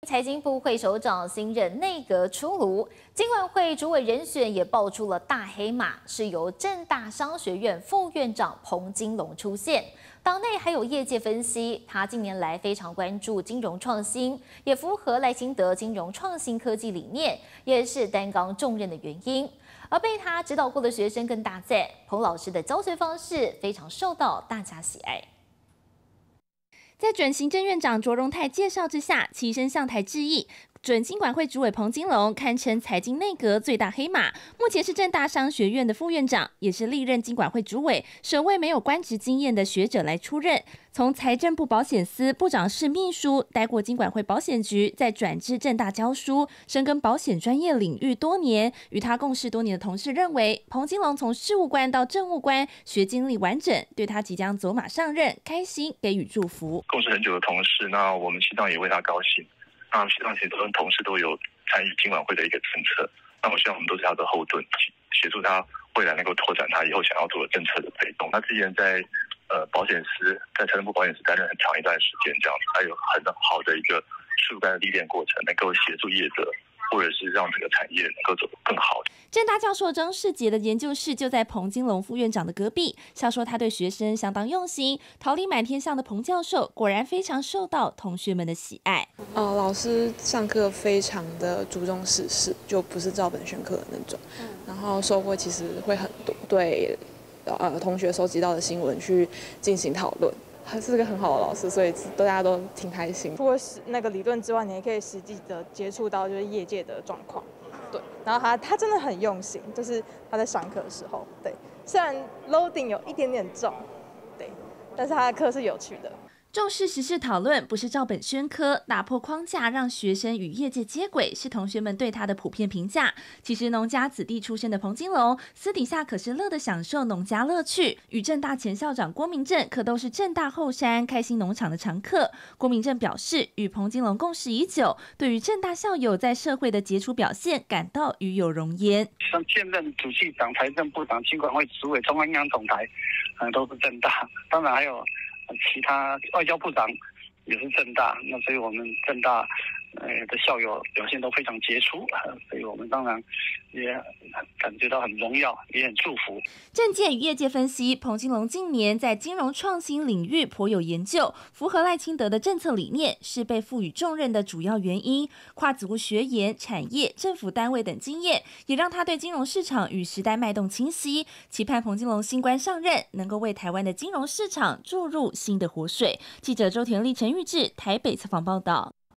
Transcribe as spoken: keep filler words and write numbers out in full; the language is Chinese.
财经部会首长新任内阁出炉，金管会主委人选也爆出了大黑马，是由政大商学院副院长彭金龙出现。党内还有业界分析，他近年来非常关注金融创新，也符合赖清德金融创新科技理念，也是担纲重任的原因。而被他指导过的学生更大赞，彭老师的教学方式非常受到大家喜爱。 在准行政院长卓荣泰介绍之下，起身上台致意。准金管会主委彭金龙堪称财经内阁最大黑马，目前是政大商学院的副院长，也是历任金管会主委首位没有官职经验的学者来出任。从财政部保险司部长室秘书，待过金管会保险局，再转至政大教书，深耕保险专业领域多年。与他共事多年的同事认为，彭金龙从事务官到政务官，学经历完整，对他即将走马上任开心给予祝福。 共事很久的同事，那我们西藏也为他高兴。 那西藏其实跟同事都有参与金管会的一个政策，那我希望我们都是他的后盾，协助他未来能够拓展他以后想要做的政策的推动。他之前在呃保险司，在财政部保险司担任很长一段时间，这样子，他有很好的一个事务官的历练过程，能够协助业者，或者是让这个产业能够走得更好。 政大教授张世杰的研究室就在彭金龙副院长的隔壁，笑说他对学生相当用心，桃李满天下的彭教授果然非常受到同学们的喜爱。 哦，老师上课非常的注重时事，就不是照本宣科的那种，嗯、然后收获其实会很多，对呃同学收集到的新闻去进行讨论。 他是个很好的老师，所以大家都挺开心。 除了那个理论之外，你也可以实际的接触到就是业界的状况，对。然后他他真的很用心，就是他在上课的时候，对。虽然 loading 有一点点重，对，但是他的课是有趣的。 重视时事讨论，不是照本宣科，打破框架，让学生与业界接轨，是同学们对他的普遍评价。其实农家子弟出身的彭金龙，私底下可是乐得享受农家乐趣。与政大前校长郭明正可都是政大后山开心农场的常客。郭明正表示，与彭金龙共事已久，对于政大校友在社会的杰出表现感到与有荣焉。 像现任主计长、财政部长、金管会主委、中央银行总裁，嗯，都是政大，当然还有。 其他外交部长也是政大，那所以我们政大呃的校友表现都非常杰出，所以我们当然也感觉到很荣耀，也很祝福。 政界与业界分析，彭金龙近年在金融创新领域颇有研究，符合赖清德的政策理念，是被赋予重任的主要原因。跨足学研、产业、政府单位等经验，也让他对金融市场与时代脉动清晰。期盼彭金龙新官上任，能够为台湾的金融市场注入新的活水。记者周田丽、陈玉志台北采访报道。